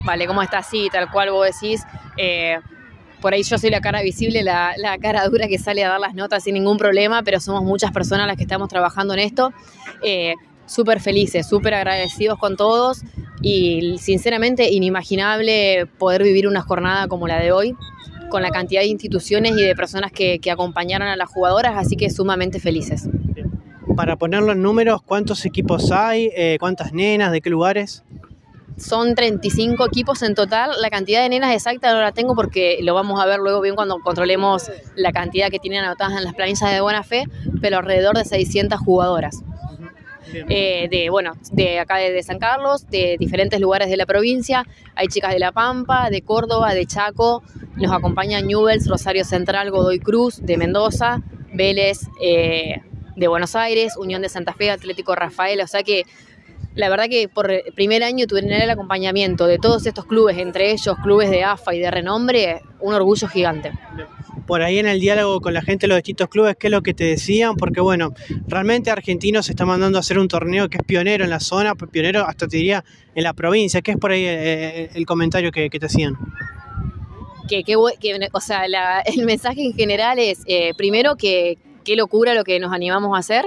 Vale, ¿cómo está? Sí, tal cual vos decís. Por ahí yo soy la cara visible, la cara dura que sale a dar las notas sin ningún problema, pero somos muchas personas las que estamos trabajando en esto. Súper felices, súper agradecidos con todos y sinceramente inimaginable poder vivir una jornada como la de hoy, con la cantidad de instituciones y de personas que acompañaron a las jugadoras, así que sumamente felices. Para ponerlo en números, ¿cuántos equipos hay? ¿Cuántas nenas? ¿De qué lugares? Son 35 equipos en total. La cantidad de nenas exacta no la tengo porque lo vamos a ver luego bien cuando controlemos la cantidad que tienen anotadas en las planillas de buena fe, pero alrededor de 600 jugadoras. De acá de San Carlos, de diferentes lugares de la provincia. Hay chicas de La Pampa, de Córdoba, de Chaco. Nos acompañan Newell's, Rosario Central, Godoy Cruz, de Mendoza, Vélez, de Buenos Aires, Unión de Santa Fe, Atlético Rafael. O sea que la verdad que por el primer año tener el acompañamiento de todos estos clubes, entre ellos clubes de AFA y de renombre, un orgullo gigante. Por ahí en el diálogo con la gente de los distintos clubes, ¿qué es lo que te decían? Porque bueno, realmente Argentinos se está mandando a hacer un torneo que es pionero en la zona, pionero hasta te diría en la provincia. ¿Qué es por ahí el comentario que te hacían? El mensaje en general es, primero, que qué locura lo que nos animamos a hacer,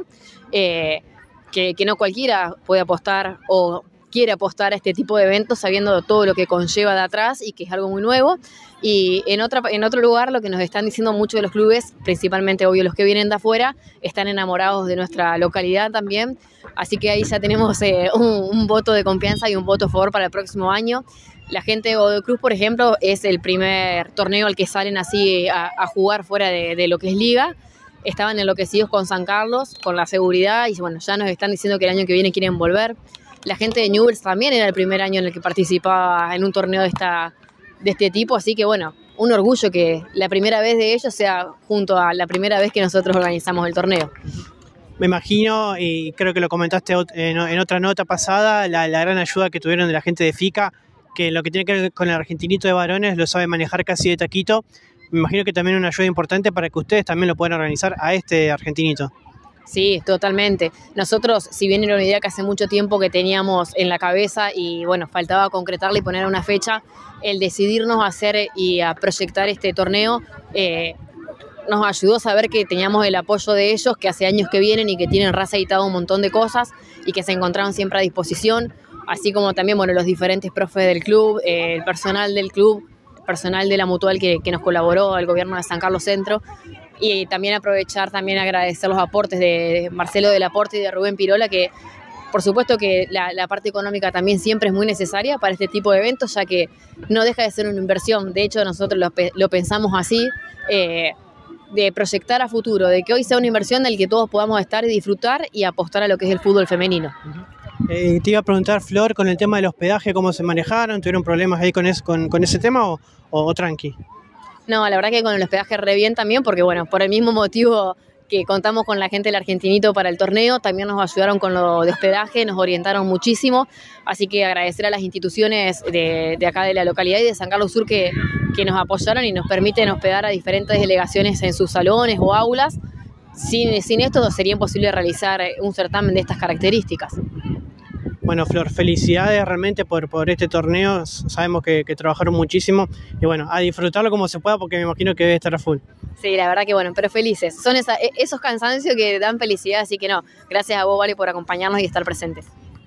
que no cualquiera puede apostar o quiere apostar a este tipo de eventos sabiendo todo lo que conlleva de atrás y que es algo muy nuevo. Y en otro lugar, lo que nos están diciendo muchos de los clubes, principalmente obvio los que vienen de afuera, están enamorados de nuestra localidad también, así que ahí ya tenemos un voto de confianza y un voto a favor para el próximo año. La gente de Godoy Cruz, por ejemplo, es el primer torneo al que salen así a jugar fuera de lo que es liga. Estaban enloquecidos con San Carlos, con la seguridad, y bueno, ya nos están diciendo que el año que viene quieren volver. La gente de Newell's también era el primer año en el que participaba en un torneo de este tipo, asasí que bueno, un orgullo que la primera vez de ellos sea junto a la primera vez que nosotros organizamos el torneo. Me imagino, y creo que lo comentaste en otra nota pasada, la gran ayuda que tuvieron de la gente de FICA, que lo que tiene que ver con el Argentinito de varones lo sabe manejar casi de taquito. Me imagino que también una ayuda importante para que ustedes también lo puedan organizar a este Argentinito. Sí, totalmente. Nosotros, si bien era una idea que hace mucho tiempo que teníamos en la cabeza y bueno, faltaba concretarla y poner una fecha, el decidirnos a hacer y a proyectar este torneo nos ayudó a saber que teníamos el apoyo de ellos, que hace años que vienen y que tienen editado un montón de cosas y que se encontraron siempre a disposición, así como también bueno, los diferentes profes del club, el personal del club, el personal de la Mutual que nos colaboró, al gobierno de San Carlos Centro. Y también agradecer los aportes de Marcelo del Aporte y de Rubén Pirola, que por supuesto que la parte económica también siempre es muy necesaria para este tipo de eventos, ya que no deja de ser una inversión. De hecho, nosotros lo pensamos así, de proyectar a futuro, de que hoy sea una inversión en la que todos podamos estar y disfrutar y apostar a lo que es el fútbol femenino. Te iba a preguntar, Flor, con el tema del hospedaje, ¿cómo se manejaron? ¿Tuvieron problemas ahí con ese tema o tranqui? No, la verdad que con el hospedaje re bien también, porque bueno, por el mismo motivo que contamos con la gente del Argentinito para el torneo, también nos ayudaron con lo de hospedaje, nos orientaron muchísimo, así que agradecer a las instituciones de acá de la localidad y de San Carlos Sur que nos apoyaron y nos permiten hospedar a diferentes delegaciones en sus salones o aulas. Sin esto sería imposible realizar un certamen de estas características. Bueno, Flor, felicidades realmente por este torneo. Sabemos que trabajaron muchísimo y bueno, a disfrutarlo como se pueda porque me imagino que debe estar a full. Sí, la verdad que bueno, pero felices. Son esos cansancios que dan felicidad, así que no, gracias a vos, Vale, por acompañarnos y estar presentes.